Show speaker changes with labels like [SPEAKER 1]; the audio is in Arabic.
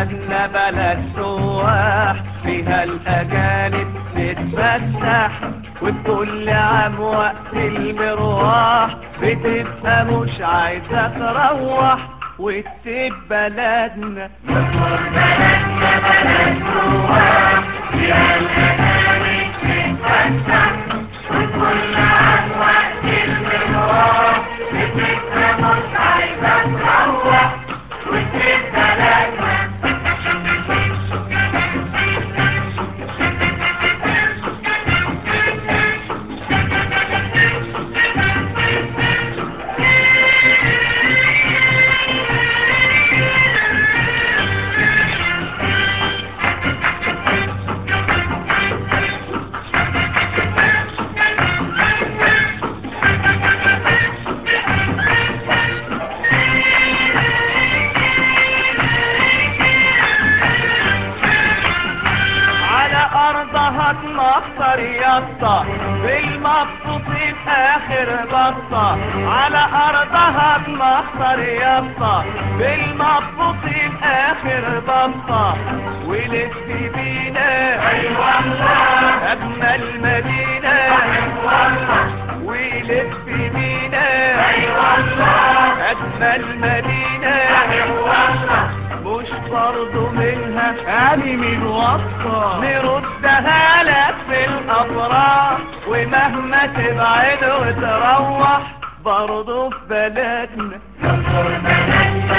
[SPEAKER 1] بلدنا بلد سواح، فيها الأجانب تتفسح، وبكل عام وقت المروح بتبقى مش عايزة تروح وتسيب بلدنا. بلدنا بلد سواح، فيها الأجانب تتفسح، وبكل عام وقت المروح بتبقى مش عايزة تروح وتسيب بلدنا. هتمخطر يسطا بالمبسوط في اخر بسطة، على ارضها هتمخطر يسطا بالمبسوط في اخر بسطة، ولف بينا اي والله اجمل مدينة اي والله، ولف بينا اي والله اجمل مدينة اي والله، مش برضو منها يعني من وسطة نردها لك في الافراح، ومهما تبعد وتروح برضو في بلدنا.